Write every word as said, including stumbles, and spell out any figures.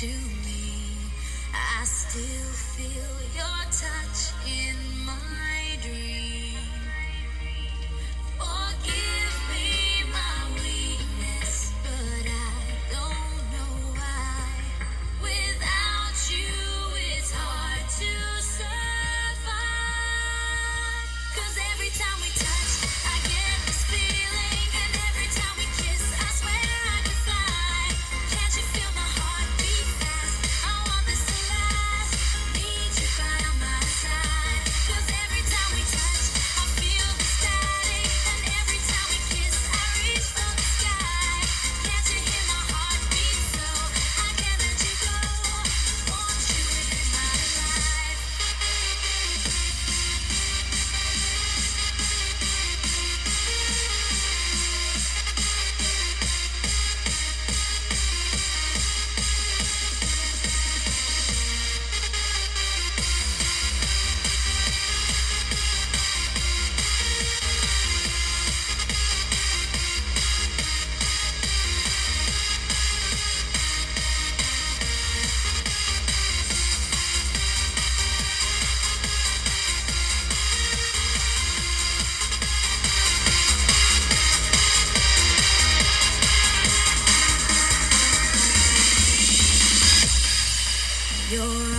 to me. I still feel your touch in my dream. Forgive me my weakness, but I don't know why. Without you, it's hard to survive. 'Cause every time we touch, I get this feeling, and every time we kiss, I swear I could fly. Can't you feel my heart beat fast? I want this to last. Need you by my side. 'Cause every time we touch, I feel the static, and every time we kiss, I reach for the sky. Can't you hear my heart beat? So I can't let you go. Want you in my life. You're